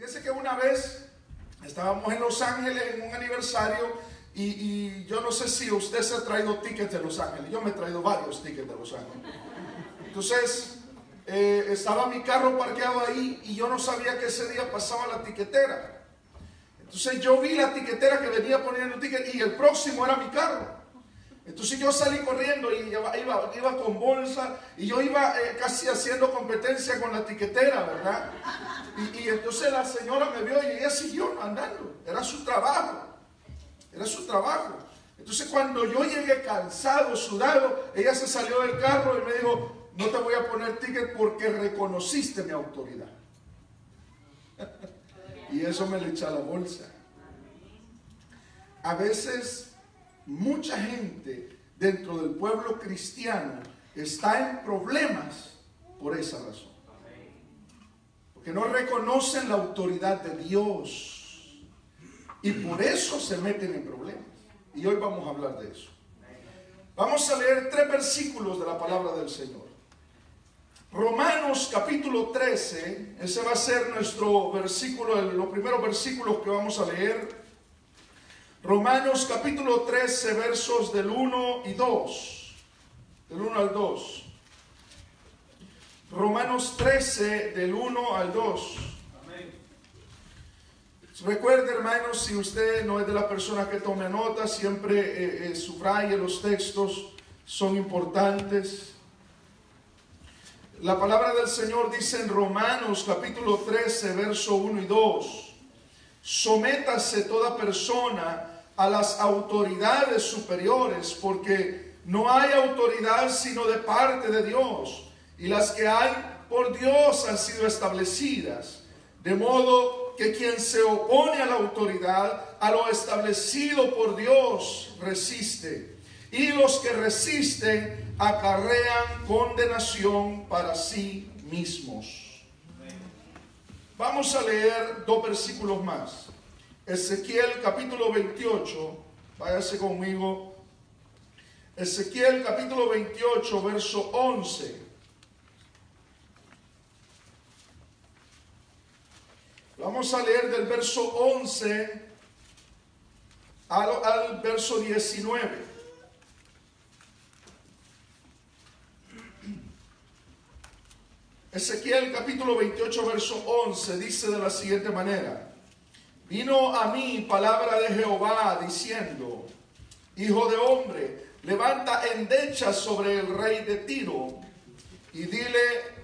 Fíjese que una vez estábamos en Los Ángeles en un aniversario y yo no sé si usted se ha traído tickets de Los Ángeles. Yo me he traído varios tickets de Los Ángeles. Entonces, estaba mi carro parqueado ahí y yo no sabía que ese día pasaba la tiquetera. Entonces yo vi la tiquetera que venía poniendo un ticket y el próximo era mi carro. Entonces yo salí corriendo y iba con bolsa y yo iba casi haciendo competencia con la tiquetera, ¿verdad? Y entonces la señora me vio y ella siguió andando. Era su trabajo. Era su trabajo. Entonces cuando yo llegué cansado, sudado, ella se salió del carro y me dijo, no te voy a poner ticket porque reconociste mi autoridad. Y eso me le eché a la bolsa. A veces mucha gente dentro del pueblo cristiano está en problemas por esa razón. Porque no reconocen la autoridad de Dios. Y por eso se meten en problemas. Y hoy vamos a hablar de eso. Vamos a leer 3 versículos de la palabra del Señor. Romanos capítulo 13, ese va a ser nuestro versículo, los primeros versículos que vamos a leer. Romanos capítulo 13, versos del 1 y 2. Del 1 al 2. Romanos 13, del 1 al 2. Amén. Recuerde, hermanos, si usted no es de las personas que tome nota, siempre subraye los textos, son importantes. La palabra del Señor dice en Romanos capítulo 13, verso 1 y 2. Sométase toda persona a las autoridades superiores, porque no hay autoridad sino de parte de Dios, y las que hay por Dios han sido establecidas. De modo que quien se opone a la autoridad, a lo establecido por Dios, resiste. Y los que resisten acarrean condenación para sí mismos. Vamos a leer 2 versículos más. Ezequiel capítulo 28, váyase conmigo. Ezequiel capítulo 28, verso 11. Vamos a leer del verso 11 al verso 19. Ezequiel capítulo 28, verso 11 dice de la siguiente manera: Vino a mí palabra de Jehová diciendo, Hijo de hombre, levanta endechas sobre el rey de Tiro y dile,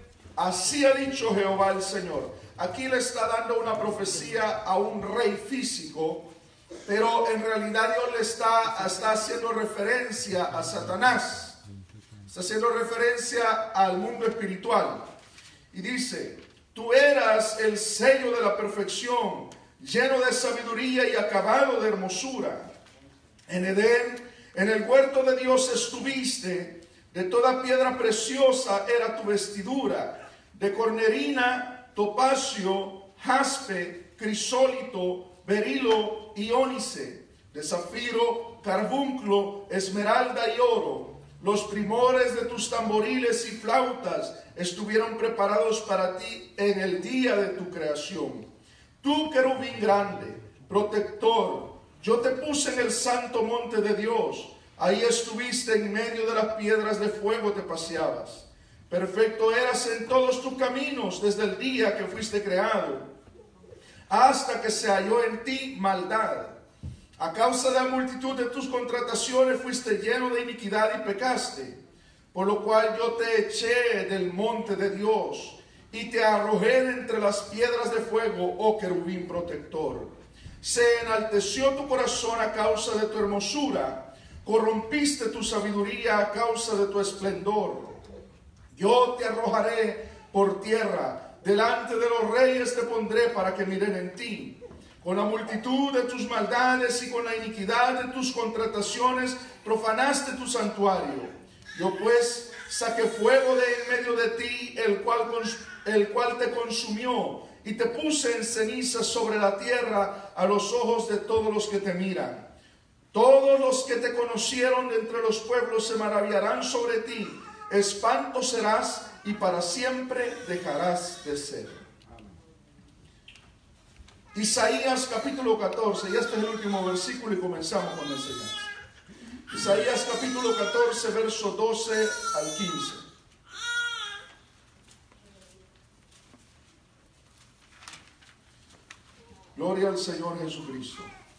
así ha dicho Jehová el Señor. Aquí le está dando una profecía a un rey físico, pero en realidad Dios le está haciendo referencia a Satanás. Está haciendo referencia al mundo espiritual. Y dice, tú eras el sello de la perfección, lleno de sabiduría y acabado de hermosura. En Edén, en el huerto de Dios estuviste, de toda piedra preciosa era tu vestidura, de cornerina, topacio, jaspe, crisólito, berilo y ónice, de zafiro, carbunclo, esmeralda y oro. Los primores de tus tamboriles y flautas estuvieron preparados para ti en el día de tu creación. Tú, querubín grande, protector, yo te puse en el santo monte de Dios. Ahí estuviste en medio de las piedras de fuego, te paseabas. Perfecto eras en todos tus caminos desde el día que fuiste creado, hasta que se halló en ti maldad. A causa de la multitud de tus contrataciones fuiste lleno de iniquidad y pecaste, por lo cual yo te eché del monte de Dios y te arrojé entre las piedras de fuego, oh querubín protector. Se enalteció tu corazón a causa de tu hermosura, corrompiste tu sabiduría a causa de tu esplendor. Yo te arrojaré por tierra, delante de los reyes te pondré para que miren en ti. Con la multitud de tus maldades y con la iniquidad de tus contrataciones profanaste tu santuario. Yo pues saqué fuego de en medio de ti, el cual te consumió, y te puse en ceniza sobre la tierra a los ojos de todos los que te miran. Todos los que te conocieron de entre los pueblos se maravillarán sobre ti. Espanto serás y para siempre dejarás de ser. Isaías capítulo 14, y este es el último versículo y comenzamos con la enseñanza. Isaías capítulo 14, verso 12 al 15. Gloria al Señor Jesucristo.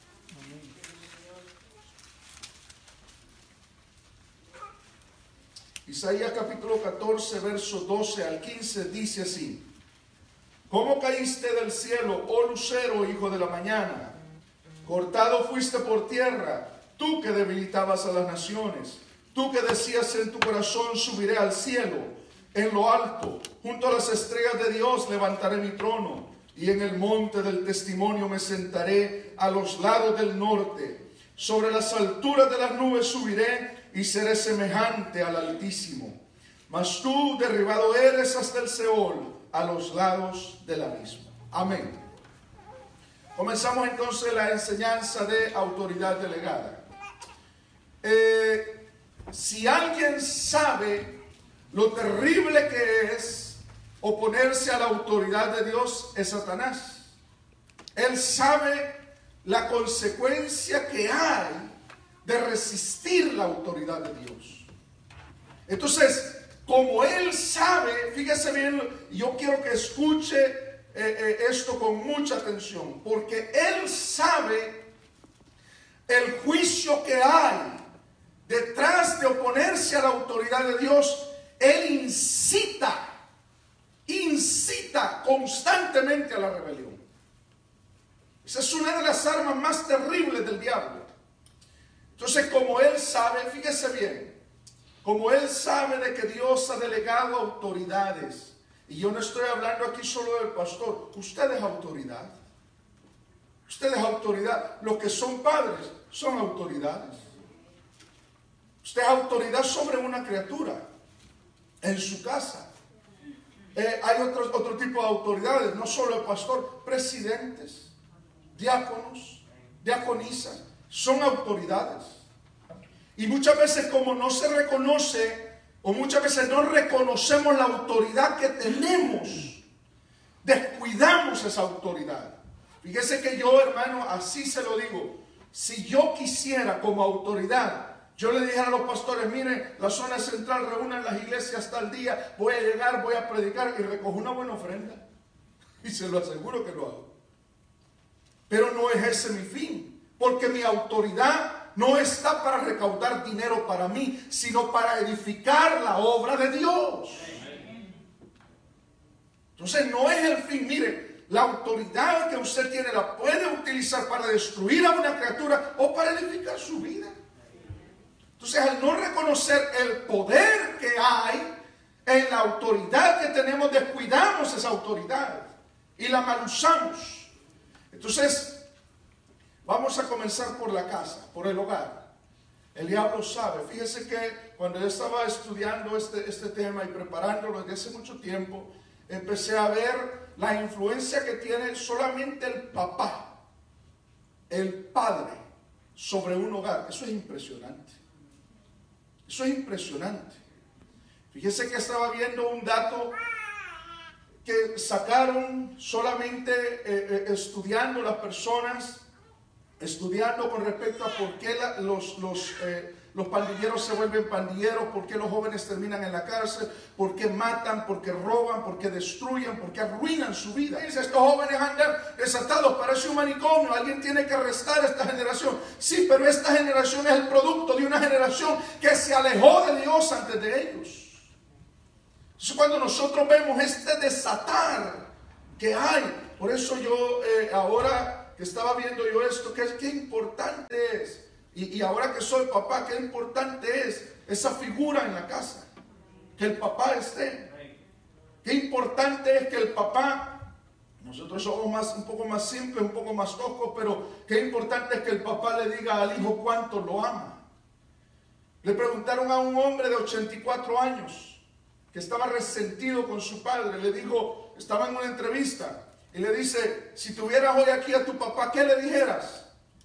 Isaías capítulo 14, verso 12 al 15 dice así: ¿Cómo caíste del cielo, oh lucero, hijo de la mañana? Cortado fuiste por tierra, tú que debilitabas a las naciones, tú que decías en tu corazón, subiré al cielo, en lo alto, junto a las estrellas de Dios levantaré mi trono, y en el monte del testimonio me sentaré a los lados del norte. Sobre las alturas de las nubes subiré y seré semejante al Altísimo. Mas tú derribado eres hasta el Seol, a los lados del abismo. Amén. Comenzamos entonces la enseñanza de autoridad delegada. Si alguien sabe lo terrible que es oponerse a la autoridad de Dios, es Satanás. Él sabe la consecuencia que hay de resistir la autoridad de Dios. Entonces, como él sabe, fíjese bien, yo quiero que escuche esto con mucha atención, porque él sabe el juicio que hay detrás de oponerse a la autoridad de Dios. Él incita constantemente a la rebelión. Esa es una de las armas más terribles del diablo. Entonces, como él sabe, fíjese bien, como él sabe de que Dios ha delegado autoridades, y yo no estoy hablando aquí solo del pastor, usted es autoridad. Usted es autoridad. Los que son padres son autoridades. Usted es autoridad sobre una criatura en su casa. Hay otro tipo de autoridades, no solo el pastor, presidentes, diáconos, diaconisas, son autoridades. Y muchas veces, como no se reconoce, o muchas veces no reconocemos la autoridad que tenemos, descuidamos esa autoridad. Fíjese que yo, hermano, así se lo digo, si yo quisiera como autoridad, yo le dijera a los pastores: miren, la zona central reúnan las iglesias tal día, voy a llegar, voy a predicar y recojo una buena ofrenda. Y se lo aseguro que lo hago. Pero no es ese mi fin, porque mi autoridad no está para recaudar dinero para mí, sino para edificar la obra de Dios. Entonces no es el fin. Mire, la autoridad que usted tiene la puede utilizar para destruir a una criatura o para edificar su vida. Entonces, al no reconocer el poder que hay en la autoridad que tenemos, descuidamos esa autoridad y la mal usamos. Entonces, vamos a comenzar por la casa, por el hogar. El diablo sabe. Fíjese que cuando yo estaba estudiando este tema y preparándolo desde hace mucho tiempo, empecé a ver la influencia que tiene solamente el papá, el padre, sobre un hogar. Eso es impresionante. Eso es impresionante. Fíjese que estaba viendo un dato que sacaron solamente estudiando las personas, estudiando con respecto a por qué los pandilleros se vuelven pandilleros, por qué los jóvenes terminan en la cárcel, por qué matan, por qué roban, por qué destruyen, por qué arruinan su vida. Estos jóvenes andan desatados, parece un manicomio, alguien tiene que arrestar a esta generación. Sí, pero esta generación es el producto de una generación que se alejó de Dios antes de ellos. Entonces, cuando nosotros vemos este desatar que hay, por eso yo ahora que estaba viendo yo esto, qué importante es. Y ahora que soy papá, qué importante es esa figura en la casa. Que el papá esté. Qué importante es que el papá, nosotros somos un poco más simples, un poco más toscos, pero qué importante es que el papá le diga al hijo cuánto lo ama. Le preguntaron a un hombre de 84 años que estaba resentido con su padre. Le dijo, estaba en una entrevista, y le dice: si tuvieras hoy aquí a tu papá, ¿qué le dijeras?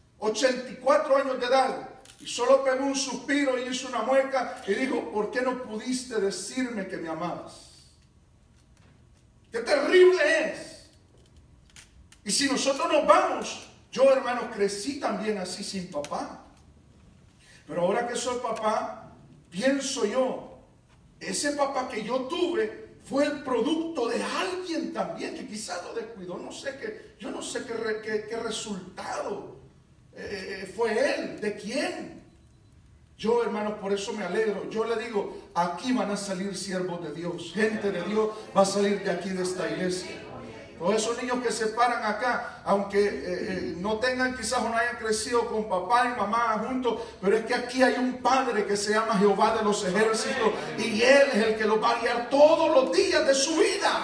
84 años de edad, y solo pegó un suspiro y hizo una mueca y dijo: ¿por qué no pudiste decirme que me amabas? ¡Qué terrible es! Y si nosotros nos vamos, yo, hermanos, crecí también así sin papá. Pero ahora que soy papá, pienso yo, ese papá que yo tuve fue el producto de alguien también que quizás lo descuidó. Yo no sé qué resultado fue él, de quién. Yo, hermanos, por eso me alegro. Yo le digo, aquí van a salir siervos de Dios. Gente de Dios va a salir de aquí, de esta iglesia. Todos esos niños que se paran acá, aunque no tengan quizás o no hayan crecido con papá y mamá juntos, pero es que aquí hay un Padre que se llama Jehová de los ejércitos y Él es el que los va a guiar todos los días de su vida.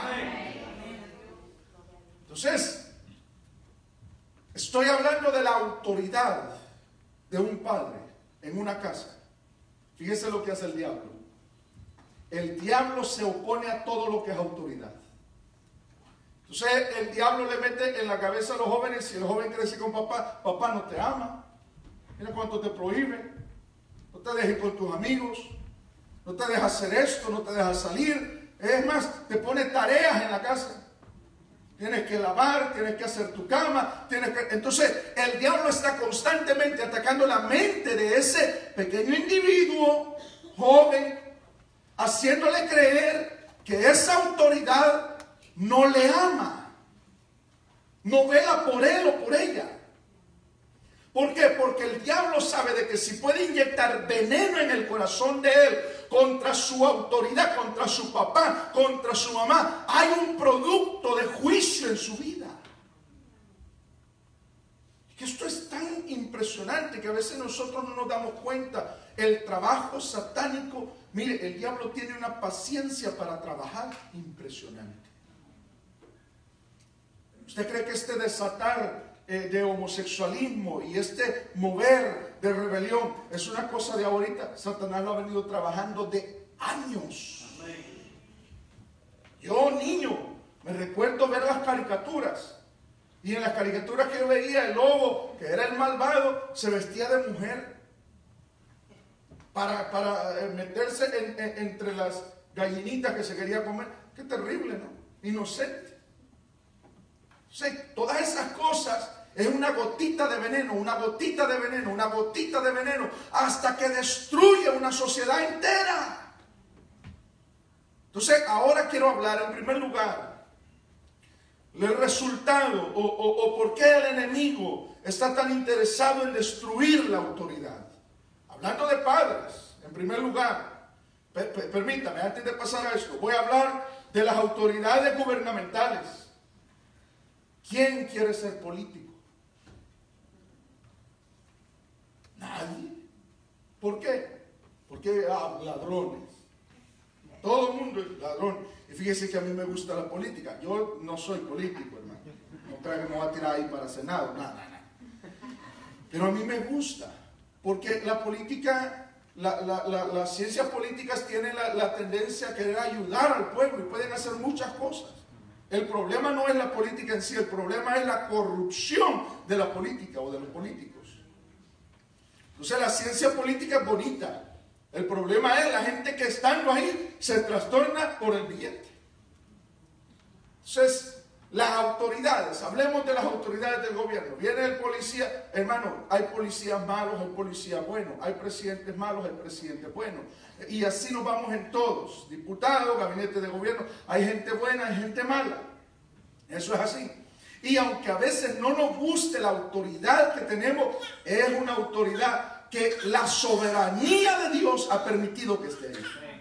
Entonces, estoy hablando de la autoridad de un padre en una casa. Fíjese lo que hace el diablo. El diablo se opone a todo lo que es autoridad. Entonces el diablo le mete en la cabeza a los jóvenes, si el joven crece con papá, papá no te ama, mira cuánto te prohíbe, no te dejes con tus amigos, no te dejas hacer esto, no te dejas salir, es más, te pone tareas en la casa, tienes que lavar, tienes que hacer tu cama, entonces el diablo está constantemente atacando la mente de ese pequeño individuo, joven, haciéndole creer que esa autoridad no le ama, no vela por él o por ella. ¿Por qué? Porque el diablo sabe de que si puede inyectar veneno en el corazón de él contra su autoridad, contra su papá, contra su mamá, hay un producto de juicio en su vida. Que esto es tan impresionante que a veces nosotros no nos damos cuenta. El trabajo satánico, mire, el diablo tiene una paciencia para trabajar impresionante. ¿Usted cree que este desatar de homosexualismo y este mover de rebelión es una cosa de ahorita? Satanás lo ha venido trabajando de años. Yo, niño, me recuerdo ver las caricaturas. Y en las caricaturas que yo veía, el lobo, que era el malvado, se vestía de mujer para meterse entre las gallinitas que se quería comer. Qué terrible, ¿no? Inocente. Sí, todas esas cosas es una gotita de veneno, una gotita de veneno, una gotita de veneno, hasta que destruye una sociedad entera. Entonces, ahora quiero hablar en primer lugar el resultado o por qué el enemigo está tan interesado en destruir la autoridad. Hablando de padres, en primer lugar, permítame, antes de pasar a esto, voy a hablar de las autoridades gubernamentales. ¿Quién quiere ser político? Nadie. ¿Por qué? Porque ladrones. Todo el mundo es ladrón. Y fíjese que a mí me gusta la política. Yo no soy político, hermano. No creo que me voy a tirar ahí para Senado. Nada. Pero a mí me gusta. Porque la política, las ciencias políticas tienen la tendencia a querer ayudar al pueblo y pueden hacer muchas cosas. El problema no es la política en sí, el problema es la corrupción de la política o de los políticos. Entonces la ciencia política es bonita. El problema es la gente que estando ahí se trastorna por el billete. Entonces, las autoridades, hablemos de las autoridades del gobierno. Viene el policía, hermano, hay policías malos, hay policías buenos, hay presidentes malos, hay presidentes buenos. Y así nos vamos en todos, diputados, gabinete de gobierno, hay gente buena, hay gente mala. Eso es así. Y aunque a veces no nos guste la autoridad que tenemos, es una autoridad que la soberanía de Dios ha permitido que esté ahí.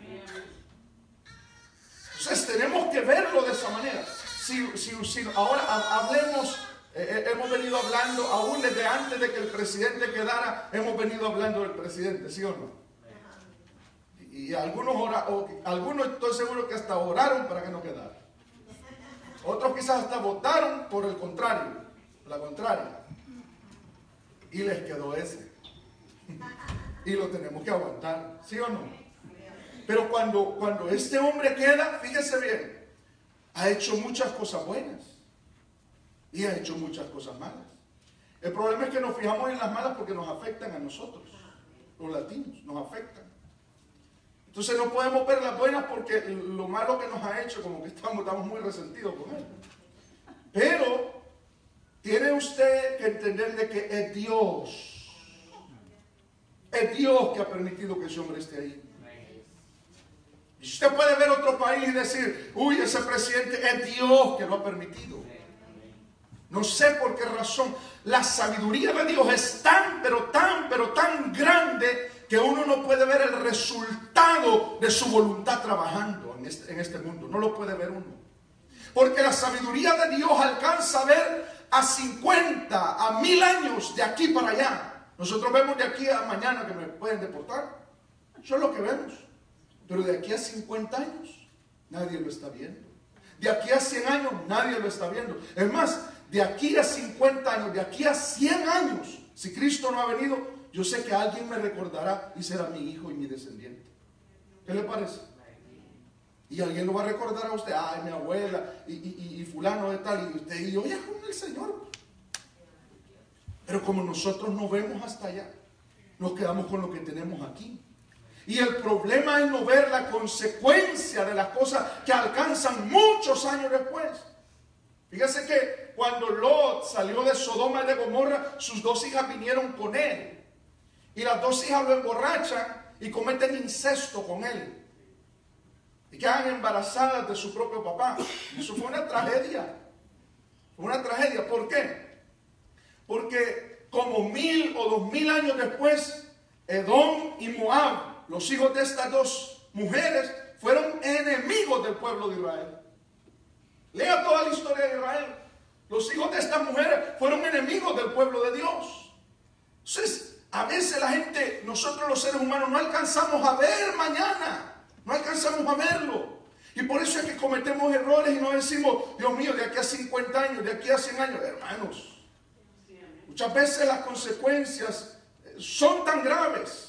Entonces tenemos que verlo de esa manera. Si ahora hablemos, hemos venido hablando, aún desde antes de que el presidente quedara, hemos venido hablando del presidente, ¿sí o no? Y algunos estoy seguro que hasta oraron para que no quedara. Otros quizás hasta votaron por el contrario, la contraria. Y les quedó ese. Y lo tenemos que aguantar, ¿sí o no? Pero cuando este hombre queda, fíjese bien, ha hecho muchas cosas buenas y ha hecho muchas cosas malas. El problema es que nos fijamos en las malas porque nos afectan a nosotros, los latinos, nos afectan. Entonces no podemos ver las buenas porque lo malo que nos ha hecho, como que estamos muy resentidos con él. Pero Tiene usted que entender de que es Dios. Es Dios que ha permitido que ese hombre esté ahí. Y usted puede ver otro país y decir, uy, ese presidente es Dios que lo ha permitido. No sé por qué razón. La sabiduría de Dios es tan, pero tan grande que uno no puede ver el resultado de su voluntad trabajando en este mundo. No lo puede ver uno. Porque la sabiduría de Dios alcanza a ver a 50, a 1000 años de aquí para allá. Nosotros vemos de aquí a mañana que me pueden deportar. Eso es lo que vemos. Pero de aquí a 50 años, nadie lo está viendo. De aquí a 100 años, nadie lo está viendo. Es más, de aquí a 50 años, de aquí a 100 años, si Cristo no ha venido, yo sé que alguien me recordará y será mi hijo y mi descendiente. ¿Qué le parece? Y alguien lo va a recordar a usted, ay, mi abuela y fulano de tal, y usted, y oye, con el Señor. Pero como nosotros no vemos hasta allá, nos quedamos con lo que tenemos aquí. Y el problema es no ver la consecuencia de las cosas que alcanzan muchos años después. Fíjese que cuando Lot salió de Sodoma y de Gomorra, sus 2 hijas vinieron con él. Y las 2 hijas lo emborrachan y cometen incesto con él. Y quedan embarazadas de su propio papá. Eso fue una tragedia. Fue una tragedia. ¿Por qué? Porque como 1000 o 2000 años después, Edom y Moab, los hijos de estas 2 mujeres, fueron enemigos del pueblo de Israel. Lea toda la historia de Israel. Los hijos de estas mujeres fueron enemigos del pueblo de Dios. Entonces, a veces la gente, nosotros los seres humanos, no alcanzamos a ver mañana. No alcanzamos a verlo. Y por eso es que cometemos errores y no decimos, Dios mío, de aquí a 50 años, de aquí a 100 años. Hermanos, muchas veces las consecuencias son tan graves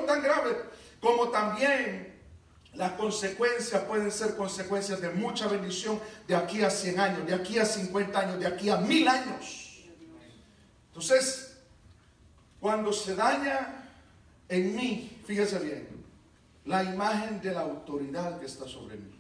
como también las consecuencias pueden ser consecuencias de mucha bendición de aquí a 100 años, de aquí a 50 años, de aquí a 1000 años. Entonces, cuando se daña en mí, fíjese bien, la imagen de la autoridad que está sobre mí,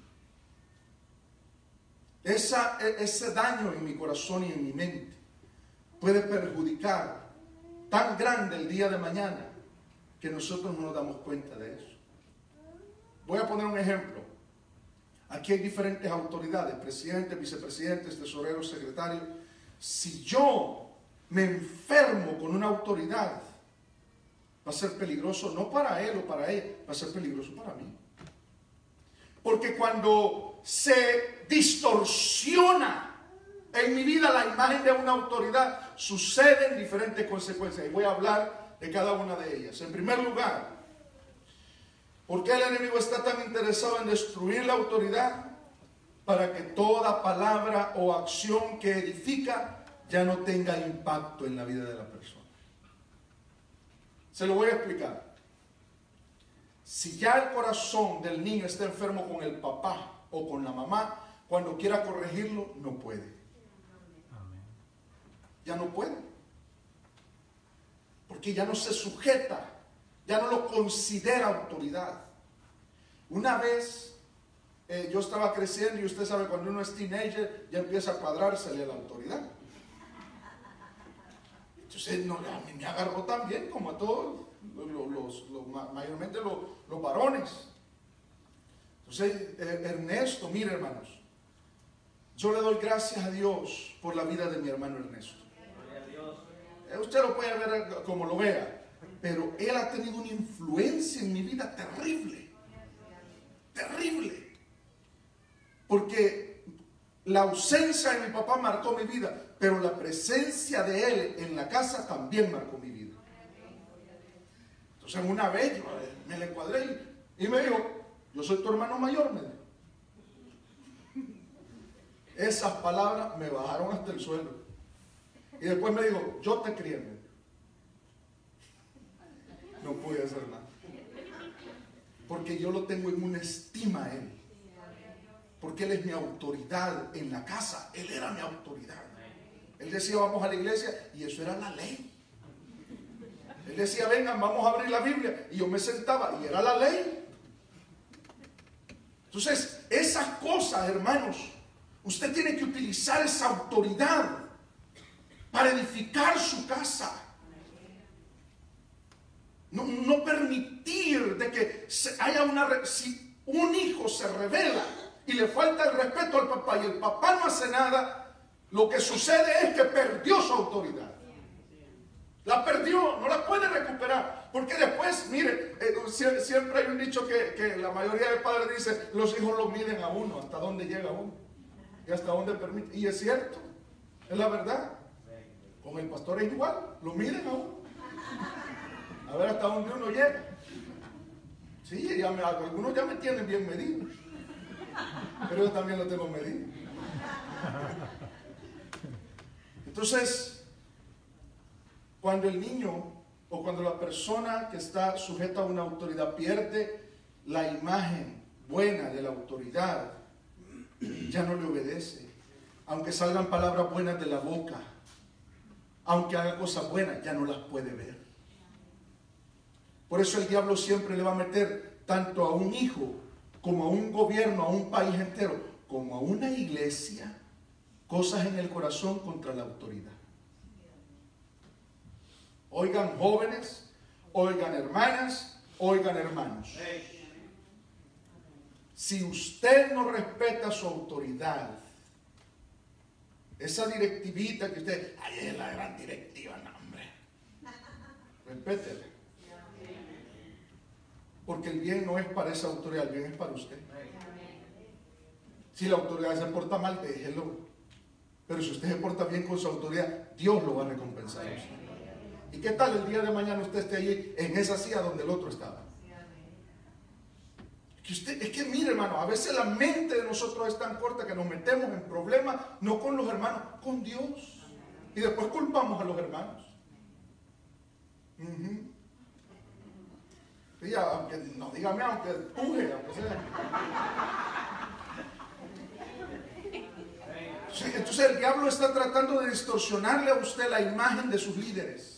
ese daño en mi corazón y en mi mente puede perjudicar tan grande el día de mañana que nosotros no nos damos cuenta de eso. Voy a poner un ejemplo. Aquí hay diferentes autoridades, presidentes, vicepresidentes, tesoreros, secretarios. Si yo me enfermo con una autoridad, va a ser peligroso no para él o para ella, va a ser peligroso para mí. Porque cuando se distorsiona en mi vida la imagen de una autoridad, suceden diferentes consecuencias. Y voy a hablar de cada una de ellas. En primer lugar, ¿por qué el enemigo está tan interesado en destruir la autoridad? Para que toda palabra o acción que edifica ya no tenga impacto en la vida de la persona. Se lo voy a explicar. Si ya el corazón del niño está enfermo con el papá o con la mamá, cuando quiera corregirlo, no puede. Ya no puede. Porque ya no se sujeta, ya no lo considera autoridad. Una vez yo estaba creciendo y usted sabe, cuando uno es teenager ya empieza a cuadrársele a la autoridad. Entonces a mí me agarró también, como a todos, mayormente los varones. Entonces, Ernesto, mire hermanos, yo le doy gracias a Dios por la vida de mi hermano Ernesto. Usted lo puede ver como lo vea, pero él ha tenido una influencia en mi vida terrible. Terrible. Porque la ausencia de mi papá marcó mi vida, pero la presencia de él en la casa también marcó mi vida. Entonces una vez yo me le cuadré y me dijo, yo soy tu hermano mayor, me dijo. Esas palabras me bajaron hasta el suelo. Y después me dijo, yo te crié, me dijo. No pude hacer nada. Porque yo lo tengo en una estima a él. Porque él es mi autoridad en la casa. Él era mi autoridad. Él decía, vamos a la iglesia, y eso era la ley. Él decía, vengan, vamos a abrir la Biblia, y yo me sentaba, y era la ley. Entonces, esas cosas, hermanos, usted tiene que utilizar esa autoridad. a edificar su casa. No permitir de que haya si un hijo se revela y le falta el respeto al papá y el papá no hace nada, lo que sucede es que perdió su autoridad. La perdió, no la puede recuperar. Porque después, mire, siempre hay un dicho que la mayoría de padres dice, los hijos lo miden a uno, hasta dónde llega uno y hasta dónde permite. Y es cierto, es la verdad. Con el pastor es igual, lo miden a uno. A ver hasta dónde uno llega. Sí, algunos ya me tienen bien medido. Pero yo también lo tengo medido. Entonces, cuando el niño o cuando la persona que está sujeta a una autoridad pierde la imagen buena de la autoridad, ya no le obedece. Aunque salgan palabras buenas de la boca, aunque haga cosas buenas, ya no las puede ver. Por eso el diablo siempre le va a meter tanto a un hijo, como a un gobierno, a un país entero, como a una iglesia, cosas en el corazón contra la autoridad. Oigan jóvenes, oigan hermanas, oigan hermanos. Si usted no respeta su autoridad, esa directivita que usted, ay, es la gran directiva, no, hombre, respétela. Porque el bien no es para esa autoridad, el bien es para usted. Si la autoridad se porta mal, déjelo. Pero si usted se porta bien con su autoridad, Dios lo va a recompensar a usted. ¿Y qué tal el día de mañana usted esté allí en esa silla donde el otro estaba? Es que mire, hermano, a veces la mente de nosotros es tan corta que nos metemos en problemas, no con los hermanos, con Dios. Y después culpamos a los hermanos. Sí, aunque, no, dígame, aunque empuje, aunque sea. Sí, entonces el diablo está tratando de distorsionarle a usted la imagen de sus líderes.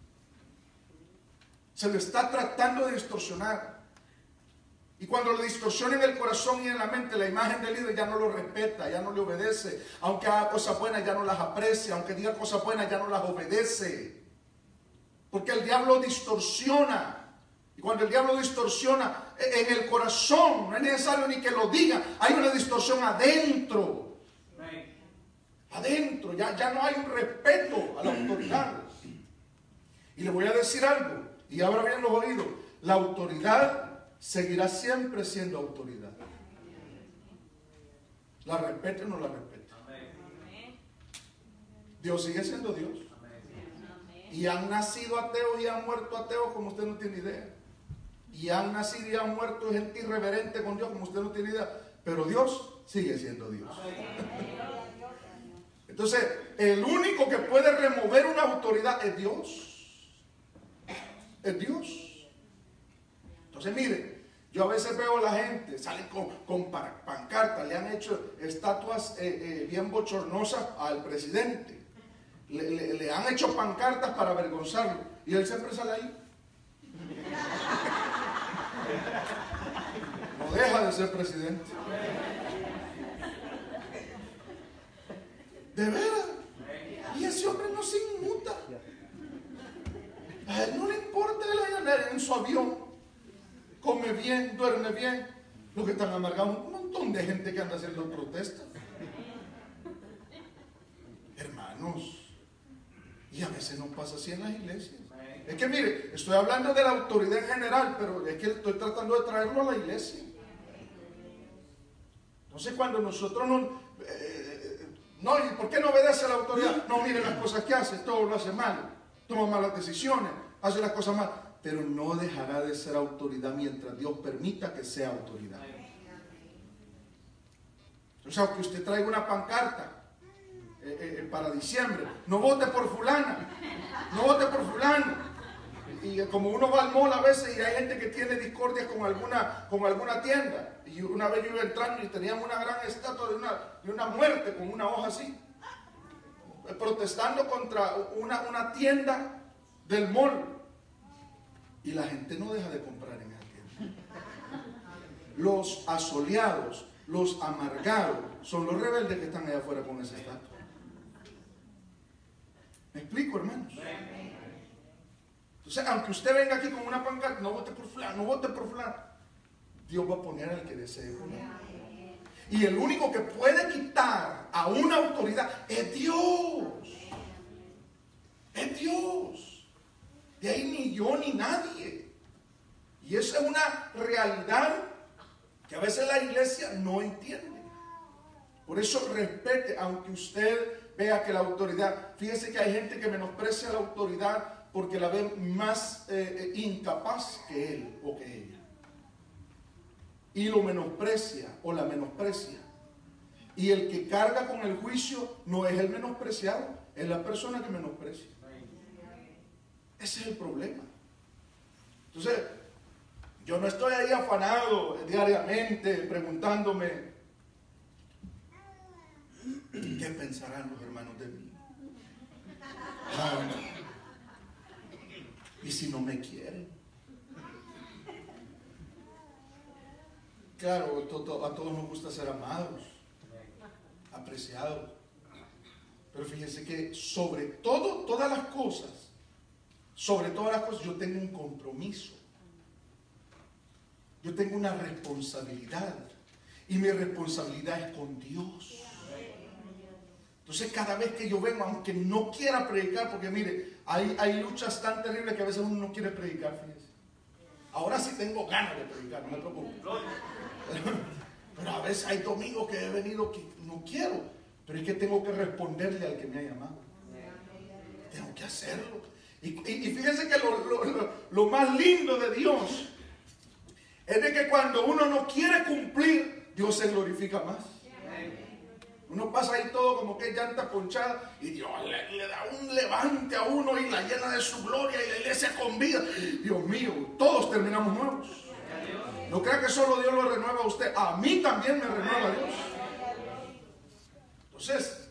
Se le está tratando de distorsionar. Y cuando le distorsionen el corazón y en la mente, la imagen del líder ya no lo respeta, ya no le obedece. Aunque haga cosas buenas, ya no las aprecia. Aunque diga cosas buenas, ya no las obedece. Porque el diablo distorsiona. Y cuando el diablo distorsiona en el corazón, no es necesario ni que lo diga, hay una distorsión adentro. Adentro, ya no hay un respeto a la autoridad. Y le voy a decir algo, y abra bien los oídos, la autoridad seguirá siempre siendo autoridad. La respete o no la respete. Dios sigue siendo Dios. Y han nacido ateos y han muerto ateos como usted no tiene idea. Y han nacido y han muerto gente irreverente con Dios como usted no tiene idea. Pero Dios sigue siendo Dios. Entonces, el único que puede remover una autoridad es Dios. Es Dios. Entonces, mire, yo a veces veo a la gente, salen con pancartas, le han hecho estatuas bien bochornosas al presidente. Le han hecho pancartas para avergonzarlo. Y él siempre sale ahí. No deja de ser presidente. De veras. Y ese hombre no se inmuta. A él no le importa él en su avión. Come bien, duerme bien. Los que están amargados, un montón de gente que anda haciendo protestas. Hermanos, y a veces no pasa así en las iglesias. Es que mire, estoy hablando de la autoridad en general, pero es que estoy tratando de traerlo a la iglesia. Entonces cuando nosotros no, ¿y por qué no obedece a la autoridad? No, mire las cosas que hace, todo lo hace mal, toma malas decisiones, hace las cosas mal, pero no dejará de ser autoridad mientras Dios permita que sea autoridad. O sea, que usted traiga una pancarta para diciembre, no vote por fulana, no vote por fulano. Y como uno va al mall a veces y hay gente que tiene discordia con alguna tienda. Y una vez yo iba entrando y teníamos una gran estatua de una muerte con una hoja así, protestando contra una tienda del mall. Y la gente no deja de comprar en esa tienda. Los asoleados, los amargados, son los rebeldes que están allá afuera con esa estatua. ¿Me explico, hermanos? Entonces, aunque usted venga aquí con una pancarta, no vote por fulano, no vote por fulano, Dios va a poner al que desee poner. Y el único que puede quitar a una autoridad es Dios. Es Dios. De ahí ni yo ni nadie. Y esa es una realidad que a veces la iglesia no entiende. Por eso respete, aunque usted vea que la autoridad, fíjese que hay gente que menosprecia la autoridad porque la ve más incapaz que él o que ella. Y lo menosprecia o la menosprecia. Y el que carga con el juicio no es el menospreciado, es la persona que menosprecia. Ese es el problema. Entonces, yo no estoy ahí afanado diariamente preguntándome ¿qué pensarán los hermanos de mí? Ay, ¿y si no me quieren? Claro, a todos nos gusta ser amados, apreciados. Pero fíjense que sobre todo, todas las cosas, yo tengo un compromiso. Yo tengo una responsabilidad. Y mi responsabilidad es con Dios. Entonces cada vez que yo vengo, aunque no quiera predicar, porque mire, hay luchas tan terribles que a veces uno no quiere predicar, fíjense. Ahora sí tengo ganas de predicar, no me preocupe. Pero a veces hay domingos que he venido que no quiero, pero es que tengo que responderle al que me ha llamado. Tengo que hacerlo. Y fíjense que lo más lindo de Dios es de que cuando uno no quiere cumplir, Dios se glorifica más. Uno pasa ahí todo como que llanta ponchada y Dios le da un levante a uno y la llena de su gloria y la iglesia con vida. Dios mío, todos terminamos nuevos. No crea que solo Dios lo renueva a usted, a mí también me renueva Dios. Entonces,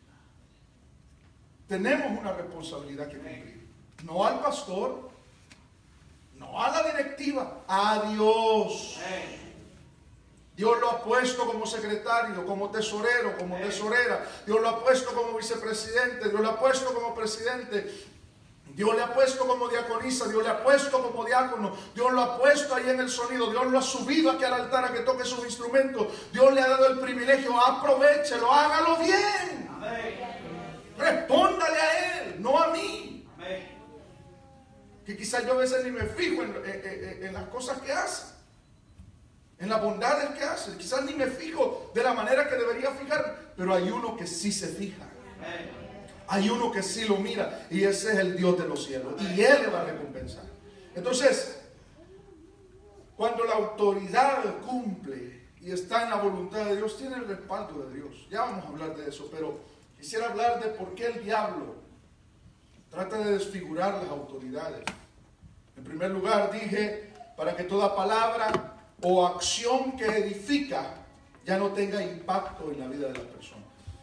tenemos una responsabilidad que cumplir. No al pastor, no a la directiva, a Dios. Dios lo ha puesto como secretario, como tesorero, como tesorera. Dios lo ha puesto como vicepresidente, Dios lo ha puesto como presidente. Dios le ha puesto como diaconisa, Dios le ha puesto como diácono, Dios lo ha puesto ahí en el sonido, Dios lo ha subido aquí al altar a que toque sus instrumentos, Dios le ha dado el privilegio, aprovéchelo, hágalo bien. Amén. Respóndale a Él, no a mí. Amén. Que quizás yo a veces ni me fijo en las cosas que hace, en las bondades que hace, quizás ni me fijo de la manera que debería fijar, pero hay uno que sí se fija. Amén. Hay uno que sí lo mira y ese es el Dios de los cielos y Él le va a recompensar. Entonces, cuando la autoridad cumple y está en la voluntad de Dios, tiene el respaldo de Dios. Ya vamos a hablar de eso, pero quisiera hablar de por qué el diablo trata de desfigurar las autoridades. En primer lugar, dije, para que toda palabra o acción que edifica ya no tenga impacto en la vida de la persona.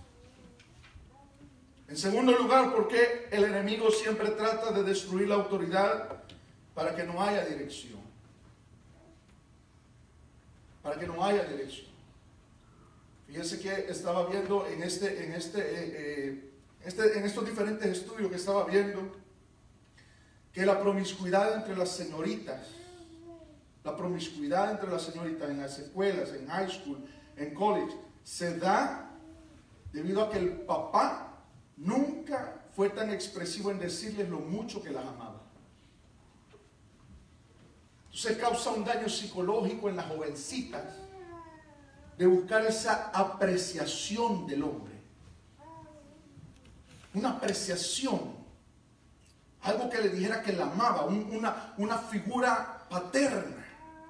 En segundo lugar, porque el enemigo siempre trata de destruir la autoridad para que no haya dirección. Para que no haya dirección. Fíjense que estaba viendo en estos diferentes estudios que estaba viendo, que la promiscuidad entre las señoritas en las escuelas, en high school, en college, se da debido a que el papá nunca fue tan expresivo en decirles lo mucho que las amaba. Entonces causa un daño psicológico en las jovencitas de buscar esa apreciación del hombre. Una apreciación. Algo que le dijera que la amaba. Una figura paterna.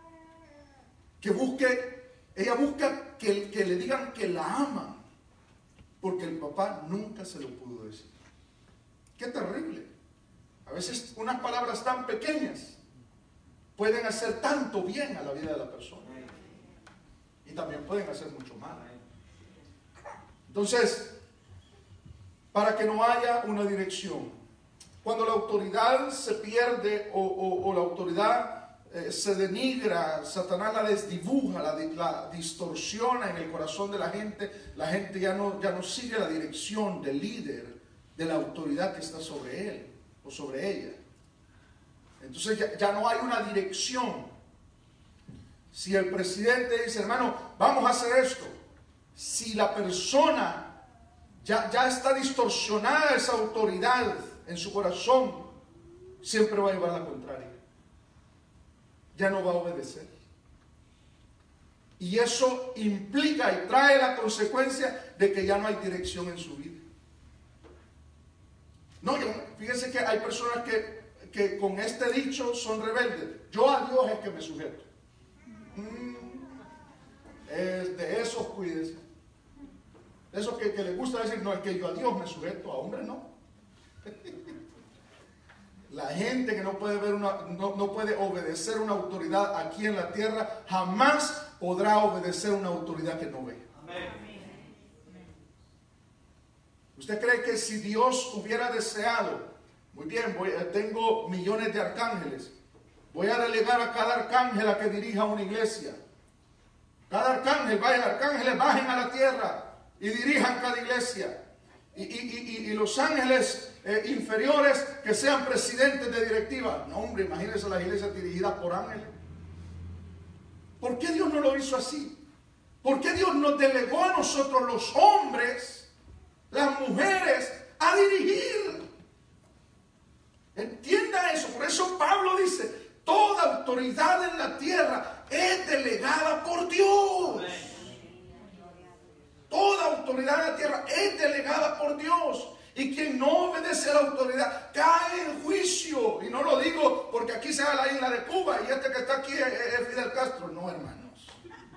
Ella busca que le digan que la aman. Porque el papá nunca se lo pudo decir. Qué terrible. A veces unas palabras tan pequeñas pueden hacer tanto bien a la vida de la persona. Y también pueden hacer mucho mal. Entonces, para que no haya una dirección. Cuando la autoridad se pierde o la autoridad se denigra, Satanás la desdibuja, la distorsiona en el corazón de la gente ya no sigue la dirección del líder de la autoridad que está sobre él o sobre ella. Entonces ya no hay una dirección. Si el presidente dice, hermano, vamos a hacer esto, si la persona ya está distorsionada esa autoridad en su corazón, siempre va a llevar la contraria. Ya no va a obedecer. Y eso implica y trae la consecuencia de que ya no hay dirección en su vida. No, fíjense que hay personas que con este dicho son rebeldes. Yo a Dios es que me sujeto. De esos cuídense. De esos que les gusta decir, no, es que yo a Dios me sujeto, a hombres no. La gente que no puede no puede obedecer una autoridad aquí en la tierra, jamás podrá obedecer una autoridad que no ve. Amén. ¿Usted cree que si Dios hubiera deseado, muy bien, tengo millones de arcángeles, voy a delegar a cada arcángel a que dirija una iglesia? Cada arcángel, arcángeles bajen a la tierra y dirijan cada iglesia. Y los ángeles inferiores que sean presidentes de directiva. No, hombre, imagínense las iglesias dirigidas por ángeles. ¿Por qué Dios no lo hizo así? ¿Por qué Dios nos delegó a nosotros los hombres, las mujeres, a dirigir? Entienda eso. Por eso Pablo dice, toda autoridad en la tierra es delegada por Dios. Toda autoridad en la tierra es delegada por Dios. Y quien no obedece a la autoridad cae en juicio. Y no lo digo porque aquí sea la isla de Cuba y este que está aquí es Fidel Castro. No, hermanos.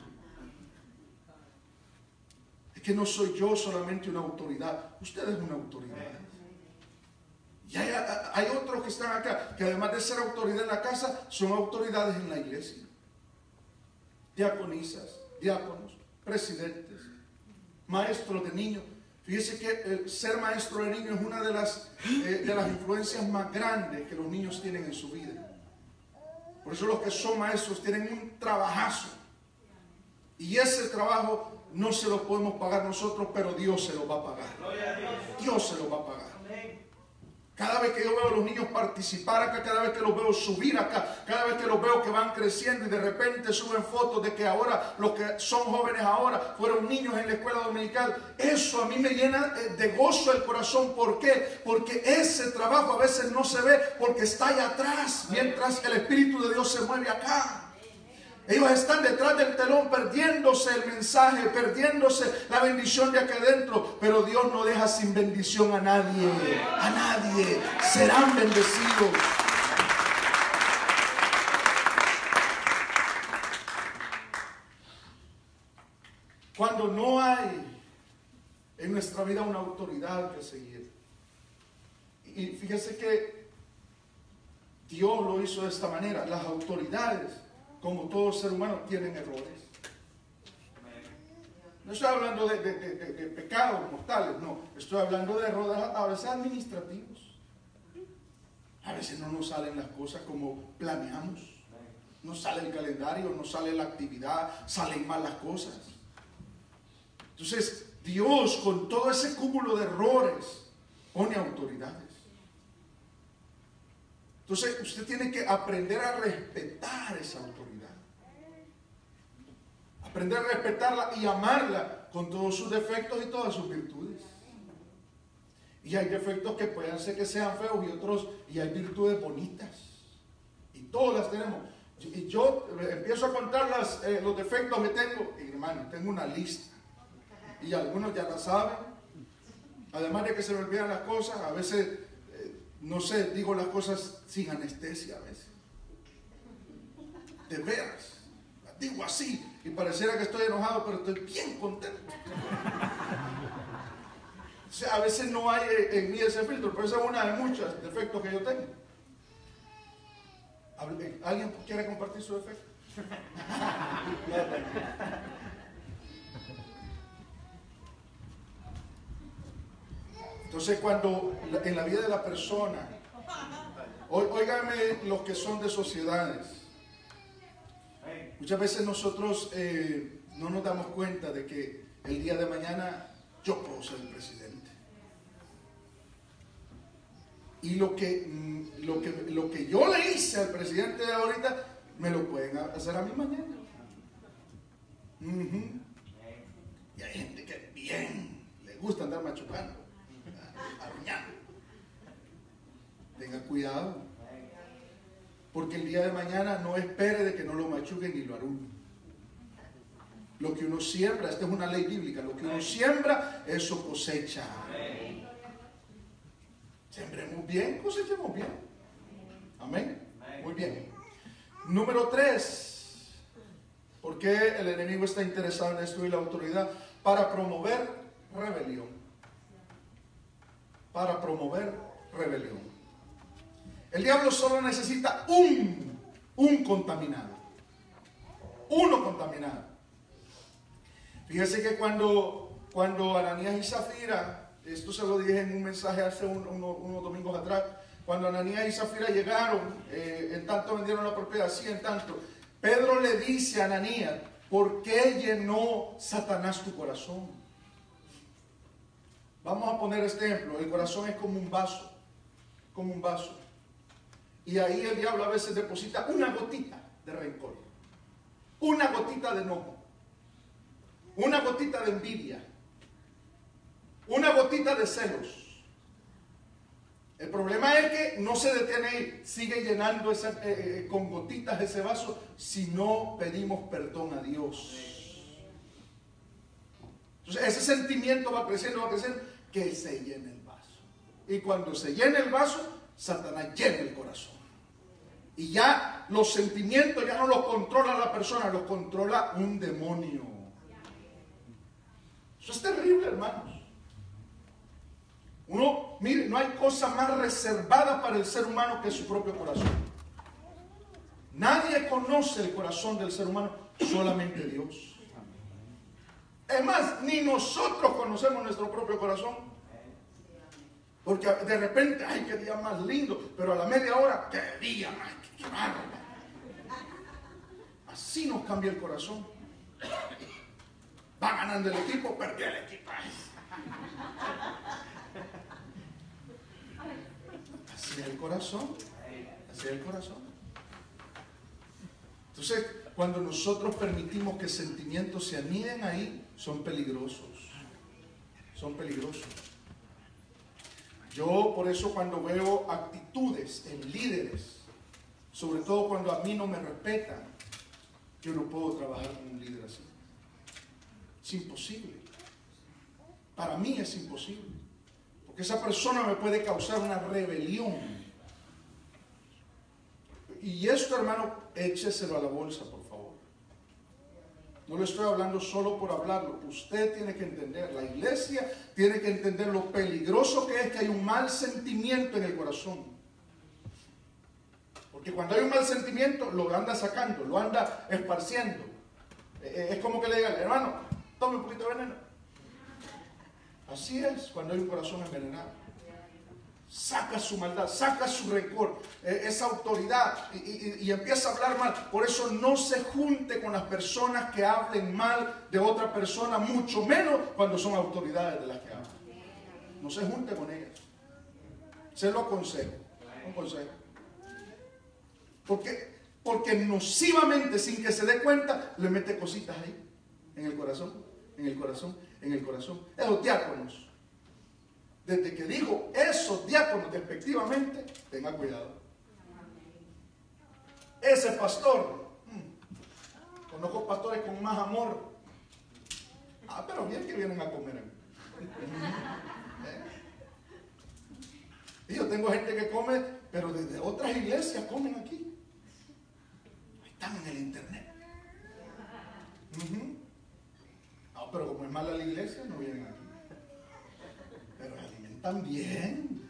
Es que no soy yo solamente una autoridad. Usted es una autoridad. Y hay otros que están acá, que además de ser autoridad en la casa, son autoridades en la iglesia. Diaconisas, diáconos, presidentes, maestros de niños. Fíjese que ser maestro de niños es una de las influencias más grandes que los niños tienen en su vida. Por eso los que son maestros tienen un trabajazo. Y ese trabajo no se lo podemos pagar nosotros, pero Dios se lo va a pagar. Dios se lo va a pagar. Cada vez que yo veo a los niños participar acá, cada vez que los veo subir acá, cada vez que los veo que van creciendo y de repente suben fotos de que ahora los que son jóvenes ahora fueron niños en la escuela dominical, eso a mí me llena de gozo el corazón. ¿Por qué? Porque ese trabajo a veces no se ve porque está allá atrás, mientras el Espíritu de Dios se mueve acá. Ellos están detrás del telón perdiéndose el mensaje, perdiéndose la bendición de acá adentro. Pero Dios no deja sin bendición a nadie. A nadie. Serán bendecidos. Cuando no hay en nuestra vida una autoridad que seguir. Y fíjese que Dios lo hizo de esta manera. Las autoridades, como todo ser humano, tienen errores. No estoy hablando de pecados mortales, no. Estoy hablando de errores a veces administrativos. A veces no nos salen las cosas como planeamos. No sale el calendario, no sale la actividad, salen mal las cosas. Entonces, Dios, con todo ese cúmulo de errores, pone autoridades. Entonces, usted tiene que aprender a respetar esa autoridad. Aprender a respetarla y amarla con todos sus defectos y todas sus virtudes. Y hay defectos que pueden ser que sean feos y hay virtudes bonitas. Y todas las tenemos. Y yo empiezo a contar los defectos que tengo. Y hermano, tengo una lista. Y algunos ya la saben. Además de que se me olvidan las cosas, a veces, no sé, digo las cosas sin anestesia a veces. De veras. Las digo así. Y pareciera que estoy enojado, pero estoy bien contento. O sea, a veces no hay en mí ese filtro, pero esa es una de muchos defectos que yo tengo. ¿Alguien quiere compartir su defecto? Entonces, cuando en la vida de la persona, óigame los que son de sociedades, muchas veces nosotros no nos damos cuenta de que el día de mañana yo puedo ser el presidente. Y lo que yo le hice al presidente de ahorita, me lo pueden hacer a mí mañana. Y hay gente que bien le gusta andar machucando, aruñando. Tenga cuidado, porque el día de mañana no espere de que no lo machuquen ni lo arruinen. Lo que uno siembra, esta es una ley bíblica, lo que uno siembra, eso cosecha. Sembremos bien, cosechemos bien. Amén. Muy bien. Número 3. ¿Por qué el enemigo está interesado en destruir la autoridad? Para promover rebelión. Para promover rebelión. El diablo solo necesita un contaminado. Uno contaminado. Fíjese que cuando Ananías y Zafira, esto se lo dije en un mensaje hace unos domingos atrás, cuando Ananías y Zafira llegaron, en tanto vendieron la propiedad, así en tanto, Pedro le dice a Ananías, ¿por qué llenó Satanás tu corazón? Vamos a poner este ejemplo, el corazón es como un vaso, y ahí el diablo a veces deposita una gotita de rencor, una gotita de enojo, una gotita de envidia, una gotita de celos. El problema es que no se detiene ahí, sigue llenando con gotitas ese vaso si no pedimos perdón a Dios. Entonces ese sentimiento va creciendo, que se llene el vaso. Y cuando se llene el vaso, Satanás llena el corazón. Y ya los sentimientos ya no los controla la persona, los controla un demonio. Eso es terrible, hermanos. Mire, no hay cosa más reservada para el ser humano que su propio corazón. Nadie conoce el corazón del ser humano, solamente Dios. Es más, ni nosotros conocemos nuestro propio corazón. Porque de repente, ay, qué día más lindo, pero a la media hora, qué día más, qué bárbaro. Así nos cambia el corazón. Va ganando el equipo, perdió el equipo. Así es el corazón. Así es el corazón. Entonces, cuando nosotros permitimos que sentimientos se aniden ahí, son peligrosos. Son peligrosos. Yo, por eso, cuando veo actitudes en líderes, sobre todo cuando a mí no me respetan, yo no puedo trabajar con un líder así. Es imposible. Para mí es imposible. Porque esa persona me puede causar una rebelión. Y esto, hermano, écheselo a la bolsa, por favor. No le estoy hablando solo por hablarlo. Usted tiene que entender, la iglesia tiene que entender lo peligroso que es que hay un mal sentimiento en el corazón. Porque cuando hay un mal sentimiento, lo anda sacando, lo anda esparciendo. Es como que le digan, hermano, tome un poquito de veneno. Así es cuando hay un corazón envenenado. Saca su maldad, saca su rencor, esa autoridad y empieza a hablar mal. Por eso no se junte con las personas que hablen mal de otra persona, mucho menos cuando son autoridades de las que hablan. No se junte con ellas. Se lo aconsejo. Un consejo. Porque nocivamente, sin que se dé cuenta, le mete cositas ahí, en el corazón, en el corazón, en el corazón. Esos diáconos, desde que dijo esos diáconos despectivamente, tenga cuidado. Ese pastor, conozco pastores con más amor. Pero bien que vienen a comer. Y yo tengo gente que come, pero desde otras iglesias comen aquí. Están en el internet. No, pero como es mala la iglesia, no vienen aquí. Pero alimentan bien.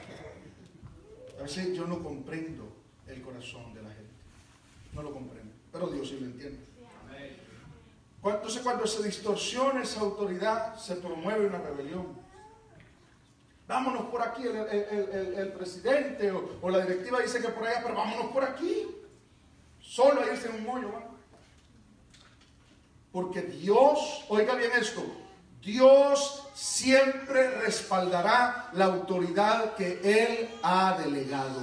A veces yo no comprendo el corazón de la gente. No lo comprendo. Pero Dios sí lo entiende. Entonces, cuando se distorsiona esa autoridad, se promueve una rebelión. Vámonos por aquí, el presidente o la directiva dice que por allá, pero vámonos por aquí. Solo a irse en un hoyo, ¿va? Porque Dios, oiga bien esto, Dios siempre respaldará la autoridad que Él ha delegado.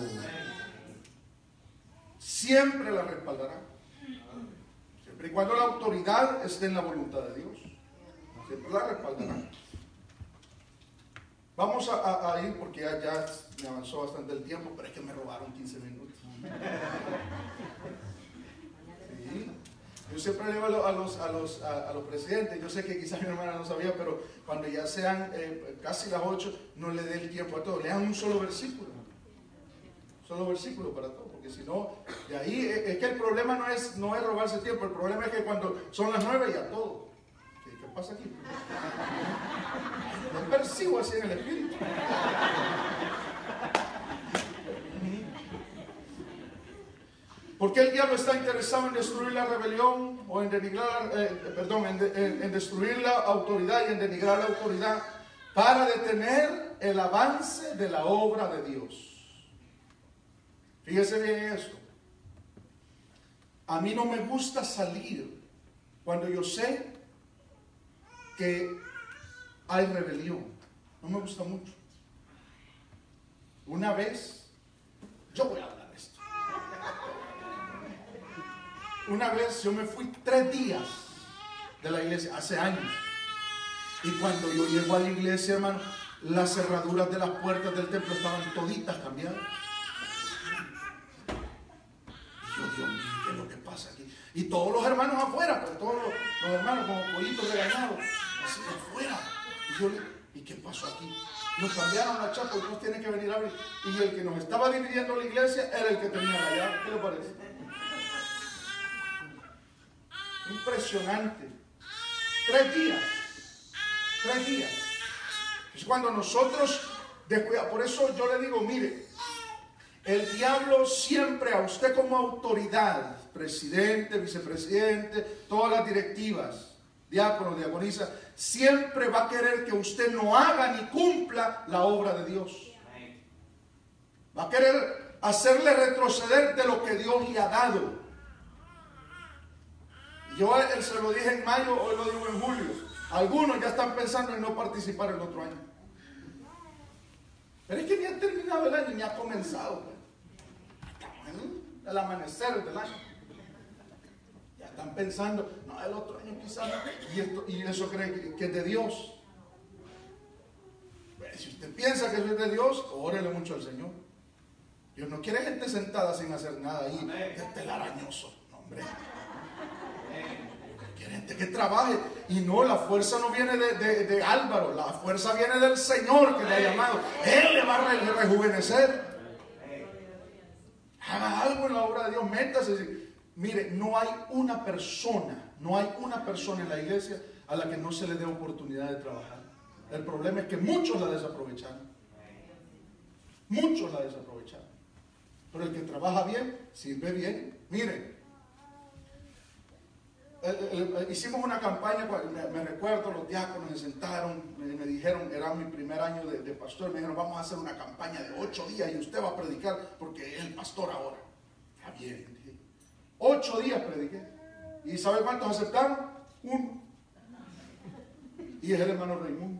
Siempre la respaldará. Siempre y cuando la autoridad esté en la voluntad de Dios, siempre la respaldará. Vamos a ir porque ya me avanzó bastante el tiempo, pero es que me robaron 15 minutos. Sí. Yo siempre leo a los presidentes. Yo sé que quizás mi hermana no sabía, pero cuando ya sean casi las 8, no le dé el tiempo a todos. Lean un solo versículo. Un solo versículo para todos. Porque si no, de ahí es que el problema no es robarse tiempo. El problema es que cuando son las 9 ya todo. ¿Qué pasa aquí? No percibo así en el espíritu. ¿Por qué el diablo está interesado en destruir la rebelión o en denigrar, en destruir la autoridad y en denigrar la autoridad? Para detener el avance de la obra de Dios. Fíjese bien esto. A mí no me gusta salir cuando yo sé que hay rebelión. No me gusta mucho. Una vez, yo voy a hablar de esto. Una vez yo me fui 3 días de la iglesia, hace años. Y cuando yo llego a la iglesia, hermano, las cerraduras de las puertas del templo estaban toditas cambiadas. Y yo, Dios mío, ¿qué es lo que pasa aquí? Y todos los hermanos afuera, pues todos los hermanos como pollitos regañados, así afuera. Y yo ¿y qué pasó aquí? Nos cambiaron la chapa y nos tienen que venir a abrir. Y el que nos estaba dividiendo la iglesia era el que tenía la llave. ¿Qué le parece? Impresionante. 3 días. 3 días. Es cuando nosotros descuidamos. Por eso yo le digo, mire, el diablo siempre a usted como autoridad, presidente, vicepresidente, todas las directivas, diáconos, diaconisas, siempre va a querer que usted no haga ni cumpla la obra de Dios. Va a querer hacerle retroceder de lo que Dios le ha dado. Yo se lo dije en mayo, hoy lo digo en julio. Algunos ya están pensando en no participar el otro año. Pero es que ni ha terminado el año, ni ha comenzado. Pues. Estamos en el amanecer del año. Ya están pensando, no, el otro año quizás no. Y eso cree que es de Dios. Pues, si usted piensa que eso es de Dios, órele mucho al Señor. Dios no quiere gente sentada sin hacer nada ahí, de telarañoso. No, hombre. Quiere gente que trabaje. Y no, la fuerza no viene de Álvaro, la fuerza viene del Señor que le ha llamado. Él le va a rejuvenecer. Haga algo en la obra de Dios, métase. Mire, no hay una persona en la iglesia a la que no se le dé oportunidad de trabajar. El problema es que muchos la desaprovecharon. Muchos la desaprovecharon. Pero el que trabaja bien, sirve bien. Mire, hicimos una campaña, me recuerdo, los diáconos me sentaron, me dijeron, era mi primer año de pastor, me dijeron, vamos a hacer una campaña de 8 días y usted va a predicar porque es el pastor ahora. Está bien, dije. 8 días prediqué. ¿Y sabe cuántos aceptaron? 1. Y es el hermano Raimundo.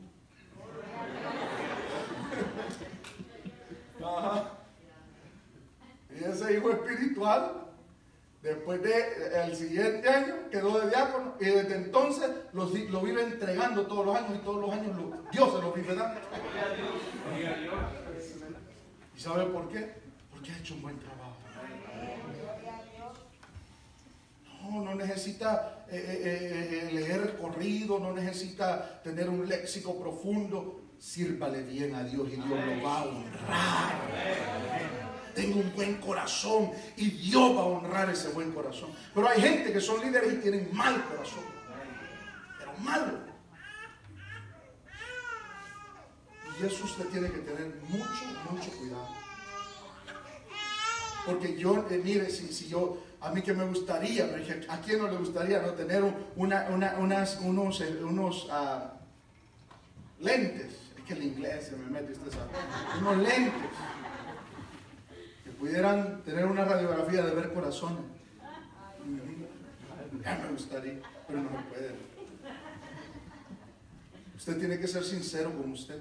Ajá. Y ese hijo espiritual, después del siguiente año, quedó de diácono. Y desde entonces lo vive entregando todos los años. Y todos los años Dios se lo vive dando. ¿Y sabe por qué? Porque ha hecho un buen trabajo. No necesita leer corrido, no necesita tener un léxico profundo. Sírvale bien a Dios y Dios lo va a honrar. Tenga un buen corazón y Dios va a honrar ese buen corazón. Pero hay gente que son líderes y tienen mal corazón. Pero malo. Y eso usted tiene que tener mucho cuidado. Porque yo, mire, si yo, a mí que me gustaría, ¿a quién no le gustaría no tener unos lentes? Es que el inglés se me mete, usted sabe. Unos lentes que pudieran tener una radiografía de ver corazones. Ya me gustaría, pero no se puede. Usted tiene que ser sincero con usted.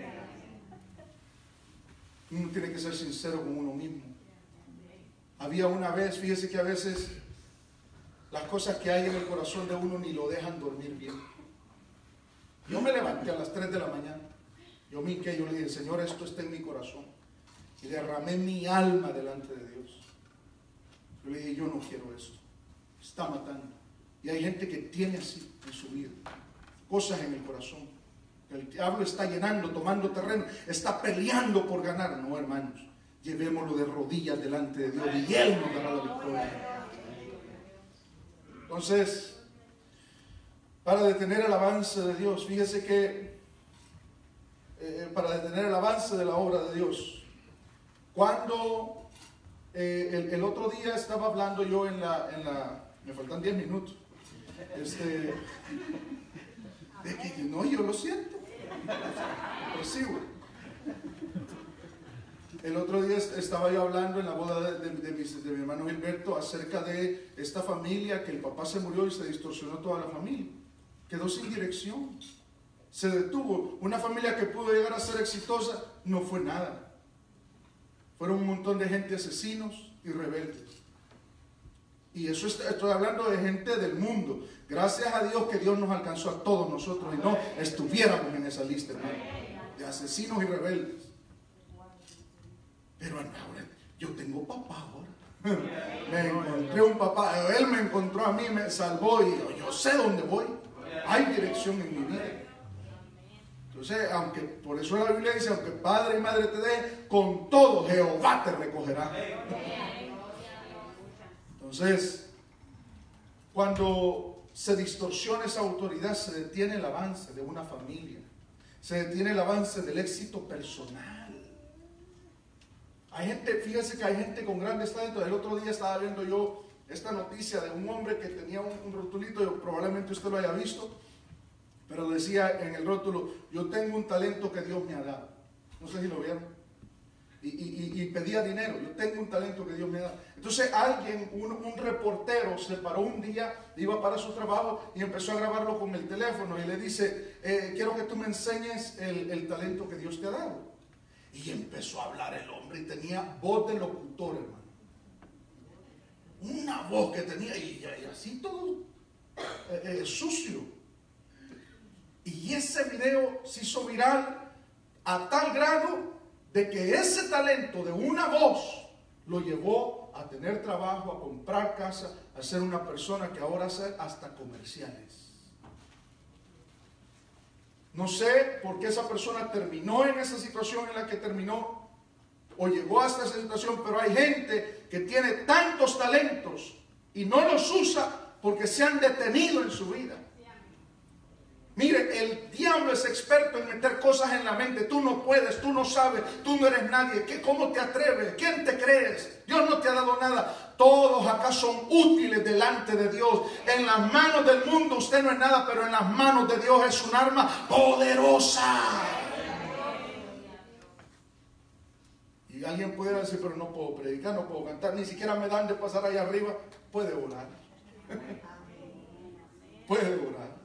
Uno tiene que ser sincero con uno mismo. Había una vez, fíjese que a veces las cosas que hay en el corazón de uno ni lo dejan dormir bien. Yo me levanté a las 3 de la mañana. Yo me hinqué, yo le dije, Señor, esto está en mi corazón. Y derramé mi alma delante de Dios. Yo le dije, yo no quiero esto. Está matando. Y hay gente que tiene así en su vida. Cosas en el corazón. El diablo está llenando, tomando terreno. Está peleando por ganar. No, hermanos. Llevémoslo de rodillas delante de Dios. Y Él nos dará la victoria. Entonces, para detener el avance de Dios, fíjese que para detener el avance de la obra de Dios, cuando el otro día estaba hablando yo me faltan 10 minutos, de que no, yo lo siento, recibo. El otro día estaba yo hablando en la boda de mi hermano Gilberto acerca de esta familia que el papá se murió y se distorsionó toda la familia. Quedó sin dirección. Se detuvo. Una familia que pudo llegar a ser exitosa no fue nada. Fueron un montón de gente asesinos y rebeldes. Y eso estoy hablando de gente del mundo. Gracias a Dios que Dios nos alcanzó a todos nosotros y no estuviéramos en esa lista, hermano, de asesinos y rebeldes. Pero ahora yo tengo papá ahora. Me encontré un papá, él me encontró a mí, me salvó y yo sé dónde voy. Hay dirección en mi vida. Entonces, aunque por eso la Biblia dice, aunque padre y madre te den, con todo Jehová te recogerá. Entonces, cuando se distorsiona esa autoridad, se detiene el avance de una familia, se detiene el avance del éxito personal. Hay gente, fíjese que hay gente con grandes talentos. El otro día estaba viendo yo esta noticia de un hombre que tenía un rotulito, probablemente usted lo haya visto, pero decía en el rótulo, yo tengo un talento que Dios me ha dado. No sé si lo vieron. Y pedía dinero, yo tengo un talento que Dios me ha dado. Entonces alguien, un reportero, se paró un día, iba para su trabajo y empezó a grabarlo con el teléfono y le dice, quiero que tú me enseñes el talento que Dios te ha dado. Y empezó a hablar el hombre y tenía voz de locutor, hermano. Una voz que tenía y así todo sucio. Y ese video se hizo viral a tal grado de que ese talento de una voz lo llevó a tener trabajo, a comprar casa, a ser una persona que ahora hace hasta comerciales. No sé por qué esa persona terminó en esa situación en la que terminó o llegó hasta esa situación, pero hay gente que tiene tantos talentos y no los usa porque se han detenido en su vida. Mire, el diablo es experto en meter cosas en la mente. Tú no puedes, tú no sabes, tú no eres nadie. ¿Cómo te atreves? ¿Quién te crees? Dios no te ha dado nada. Todos acá son útiles delante de Dios. En las manos del mundo usted no es nada, pero en las manos de Dios es un arma poderosa. Y alguien puede decir, pero no puedo predicar, no puedo cantar, ni siquiera me dan de pasar allá arriba. Puede orar. Puede orar.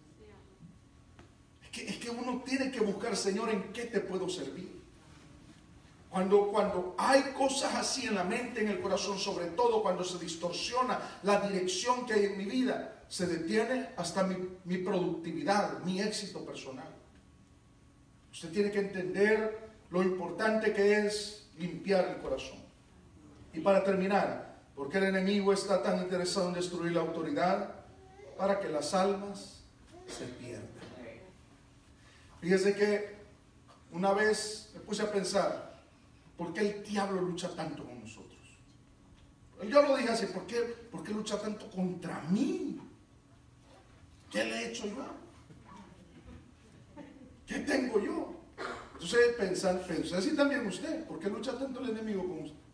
Es que uno tiene que buscar, Señor, ¿en qué te puedo servir? Cuando hay cosas así en la mente, en el corazón, sobre todo cuando se distorsiona la dirección que hay en mi vida, se detiene hasta mi productividad, mi éxito personal. Usted tiene que entender lo importante que es limpiar el corazón. Y para terminar, ¿por qué el enemigo está tan interesado en destruir la autoridad? Para que las almas se pierdan. Fíjese que una vez me puse a pensar, ¿por qué el diablo lucha tanto con nosotros? Yo lo dije así, ¿por qué lucha tanto contra mí? ¿Qué le he hecho yo? ¿Qué tengo yo? Entonces pensé así también usted, ¿por qué lucha tanto el enemigo con usted?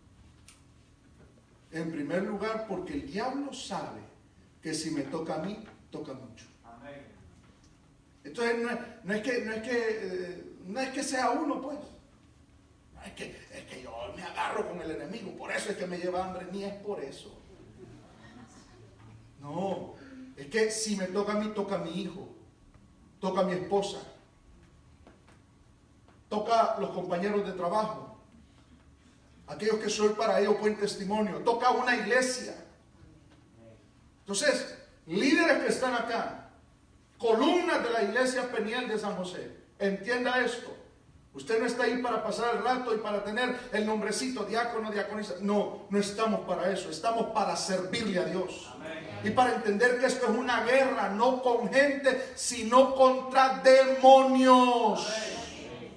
En primer lugar, porque el diablo sabe que si me toca a mí, toca mucho. Entonces no es que sea uno, pues. No es que yo me agarro con el enemigo, por eso es que me lleva hambre, ni es por eso. No, es que si me toca a mí, toca a mi hijo, toca a mi esposa, toca a los compañeros de trabajo, aquellos que soy para ellos buen testimonio, toca a una iglesia. Entonces, líderes que están acá, columnas de la iglesia Peniel de San José, entienda esto. Usted no está ahí para pasar el rato y para tener el nombrecito diácono, diaconisa. No, no estamos para eso. Estamos para servirle a Dios. Amén. Y para entender que esto es una guerra, no con gente, sino contra demonios. Amén.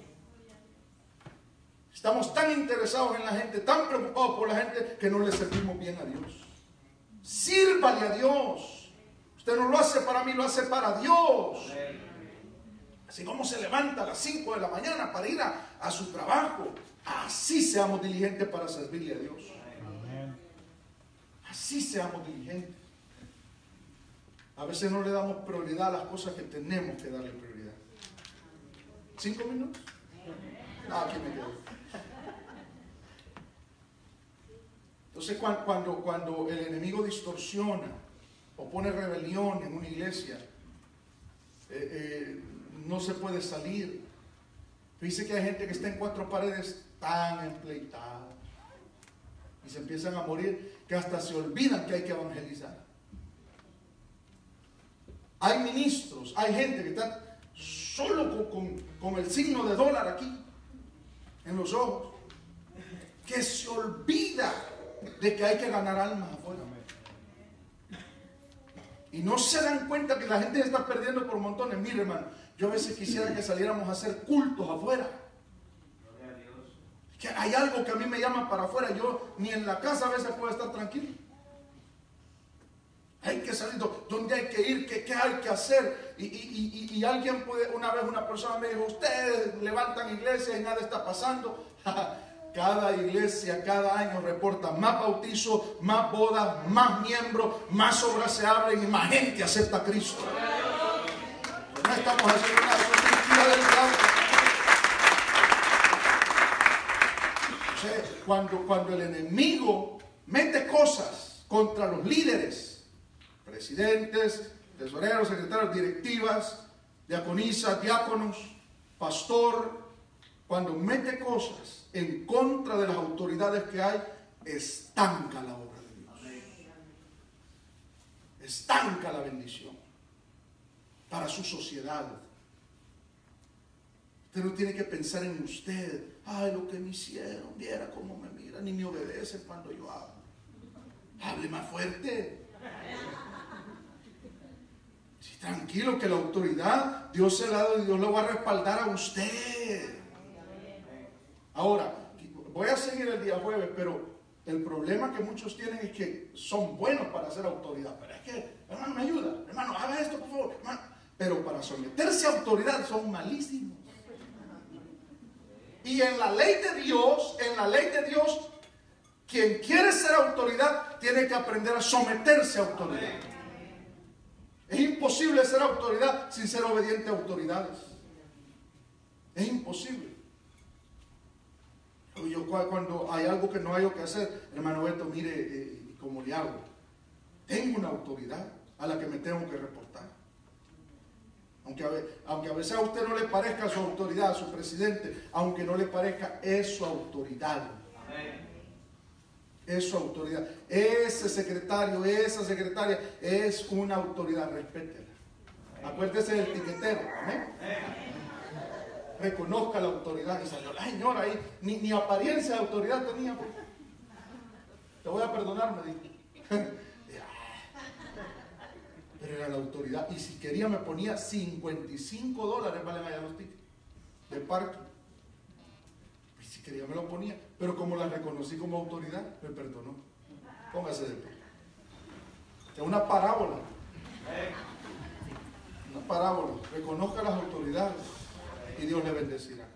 Estamos tan interesados en la gente, tan preocupados por la gente, que no le servimos bien a Dios. Sírvale a Dios. Usted no lo hace para mí, lo hace para Dios. Amén. Así como se levanta a las 5 de la mañana para ir a su trabajo, así seamos diligentes para servirle a Dios. Así seamos diligentes. A veces no le damos prioridad a las cosas que tenemos que darle prioridad. 5 minutos. Aquí me quedo. Entonces cuando el enemigo distorsiona o pone rebelión en una iglesia, no se puede salir. Dice que hay gente que está en 4 paredes tan empleitada y se empiezan a morir que hasta se olvidan que hay que evangelizar. Hay ministros, hay gente que está solo con el signo de dólar aquí en los ojos, que se olvida de que hay que ganar almas afuera. Y no se dan cuenta que la gente se está perdiendo por montones. Mire, hermano, yo a veces quisiera que saliéramos a hacer cultos afuera. Que hay algo que a mí me llama para afuera. Yo ni en la casa a veces puedo estar tranquilo. Hay que salir, ¿dónde hay que ir? ¿Qué hay que hacer? Y alguien una vez una persona me dijo, ustedes levantan iglesias y nada está pasando. Cada iglesia, cada año reporta más bautizos, más bodas, más miembros, más obras se abren y más gente acepta a Cristo. No estamos haciendo una mentira del diablo. Cuando el enemigo mete cosas contra los líderes, presidentes, tesoreros, secretarios, directivas, diaconisas, diáconos, pastor, cuando mete cosas en contra de las autoridades que hay, estanca la obra de Dios. Estanca la bendición para su sociedad. Usted no tiene que pensar en usted. Ay, lo que me hicieron, viera cómo me miran, ni me obedecen cuando yo hablo. Hable más fuerte. Sí, tranquilo, que la autoridad Dios se la ha dado y Dios lo va a respaldar a usted. Ahora, voy a seguir el día jueves, pero el problema que muchos tienen es que son buenos para ser autoridad. Pero es que, hermano, me ayuda. Hermano, haga esto, por favor. Hermano. Pero para someterse a autoridad son malísimos. Y en la ley de Dios, quien quiere ser autoridad tiene que aprender a someterse a autoridad. Es imposible ser autoridad sin ser obediente a autoridades. Es imposible. Yo cuando hay algo que no hay que hacer, hermano Beto, mire cómo le hago. Tengo una autoridad a la que me tengo que reportar. Aunque a veces a usted no le parezca su autoridad, a su presidente, aunque no le parezca, es su autoridad. Es su autoridad. Ese secretario, esa secretaria es una autoridad, respétela. Acuérdese del tiquetero. Amén. Reconozca la autoridad. Y salió la señora ahí, ni apariencia de autoridad tenía. Te voy a perdonar, me dijo. Pero era la autoridad. Y si quería me ponía $55, valen allá los tickets de parque. Y si quería me lo ponía. Pero como la reconocí como autoridad, me perdonó. Póngase de pie. Es una parábola. Una parábola. Reconozca las autoridades y Dios le bendecirá.